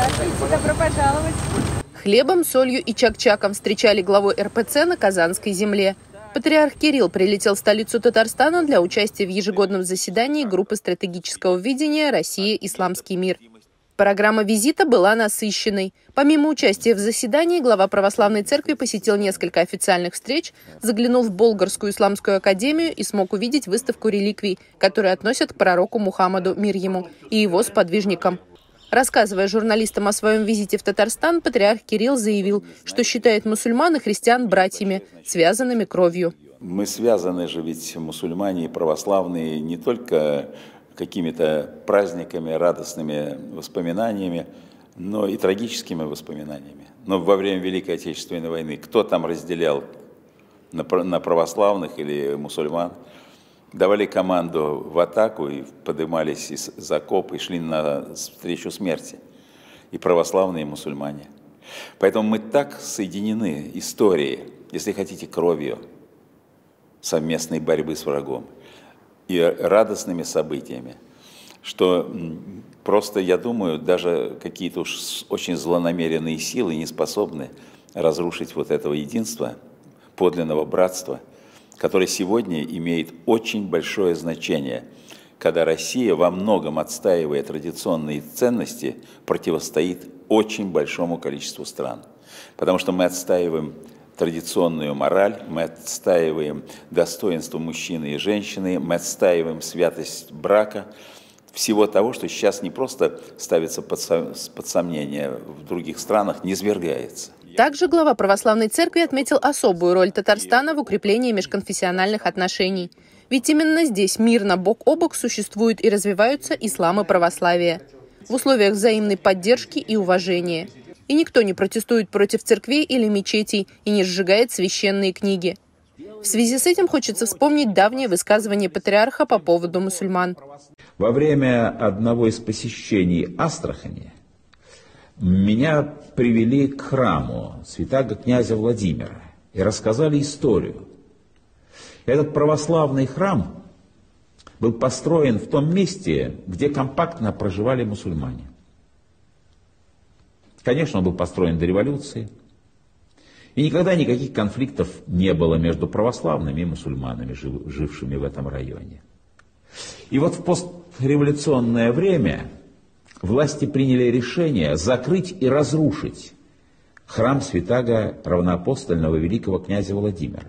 Здравствуйте, добро пожаловать. Хлебом, солью и чак-чаком встречали главу РПЦ на Казанской земле. Патриарх Кирилл прилетел в столицу Татарстана для участия в ежегодном заседании группы стратегического видения «Россия. Исламский мир». Программа визита была насыщенной. Помимо участия в заседании, глава православной церкви посетил несколько официальных встреч, заглянул в Болгарскую исламскую академию и смог увидеть выставку реликвий, которые относят к пророку Мухаммаду, мир ему, и его сподвижникам. Рассказывая журналистам о своем визите в Татарстан, патриарх Кирилл заявил, что считает мусульман и христиан братьями, связанными кровью. Мы связаны же ведь, мусульмане и православные, не только какими-то праздниками, радостными воспоминаниями, но и трагическими воспоминаниями. Но во время Великой Отечественной войны кто там разделял на православных или мусульман? Давали команду в атаку и поднимались из окопа и шли на встречу смерти. И православные, и мусульмане. Поэтому мы так соединены историей, если хотите, кровью совместной борьбы с врагом и радостными событиями, что просто, я думаю, даже какие-то уж очень злонамеренные силы не способны разрушить вот этого единства, подлинного братства, которое сегодня имеет очень большое значение, когда Россия во многом, отстаивая традиционные ценности, противостоит очень большому количеству стран. Потому что мы отстаиваем традиционную мораль, мы отстаиваем достоинство мужчины и женщины, мы отстаиваем святость брака, всего того, что сейчас не просто ставится под сомнение в других странах, низвергается. Также глава православной церкви отметил особую роль Татарстана в укреплении межконфессиональных отношений. Ведь именно здесь мирно бок о бок существуют и развиваются ислам и православие в условиях взаимной поддержки и уважения. И никто не протестует против церквей или мечетей и не сжигает священные книги. В связи с этим хочется вспомнить давнее высказывание патриарха по поводу мусульман. Во время одного из посещений Астрахани меня привели к храму святаго князя Владимира и рассказали историю. Этот православный храм был построен в том месте, где компактно проживали мусульмане. Конечно, он был построен до революции, и никогда никаких конфликтов не было между православными и мусульманами, жившими в этом районе. И вот в постреволюционное время власти приняли решение закрыть и разрушить храм святаго равноапостольного великого князя Владимира.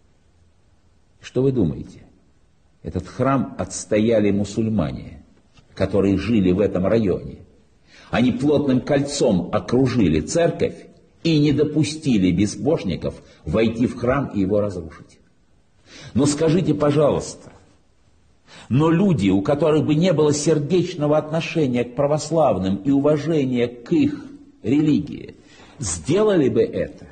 Что вы думаете? Этот храм отстояли мусульмане, которые жили в этом районе. Они плотным кольцом окружили церковь и не допустили безбожников войти в храм и его разрушить. Но скажите, пожалуйста, но люди, у которых бы не было сердечного отношения к православным и уважения к их религии, сделали бы это?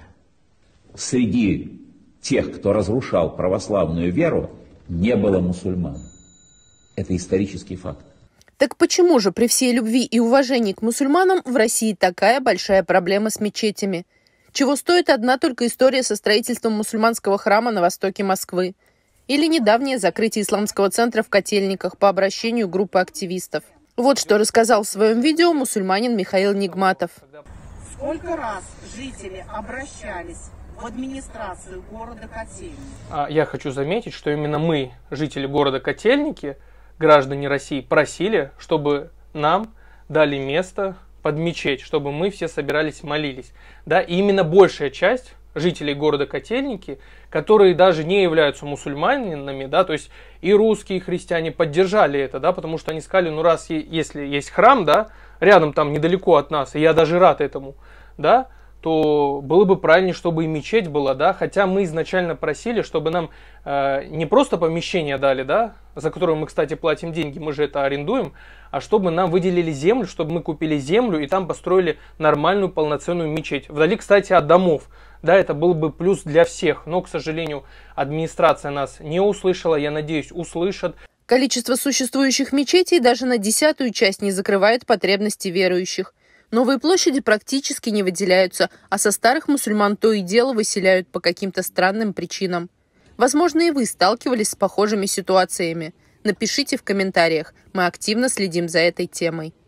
Среди тех, кто разрушал православную веру, не было мусульман. Это исторический факт. Так почему же при всей любви и уважении к мусульманам в России такая большая проблема с мечетями? Чего стоит одна только история со строительством мусульманского храма на востоке Москвы? Или недавнее закрытие исламского центра в Котельниках по обращению группы активистов? Вот что рассказал в своем видео мусульманин Михаил Нигматов. Сколько раз жители обращались в администрацию города Котельники? Я хочу заметить, что именно мы, жители города Котельники, граждане России, просили, чтобы нам дали место под мечеть, чтобы мы все собирались, молились. Да, и именно большая часть жителей города Котельники, которые даже не являются мусульманами, да, то есть и русские, и христиане поддержали это, да, потому что они сказали, ну раз если есть храм, да, рядом там недалеко от нас, и я даже рад этому, да, то было бы правильнее, чтобы и мечеть была, да, хотя мы изначально просили, чтобы нам не просто помещение дали, да, за которое мы, кстати, платим деньги, мы же это арендуем, а чтобы нам выделили землю, чтобы мы купили землю и там построили нормальную полноценную мечеть. Вдали, кстати, от домов, да, это был бы плюс для всех, но, к сожалению, администрация нас не услышала, я надеюсь, услышат. Количество существующих мечетей даже на 10-ю часть не закрывает потребности верующих. Новые площади практически не выделяются, а со старых мусульман то и дело выселяют по каким-то странным причинам. Возможно, и вы сталкивались с похожими ситуациями. Напишите в комментариях, мы активно следим за этой темой.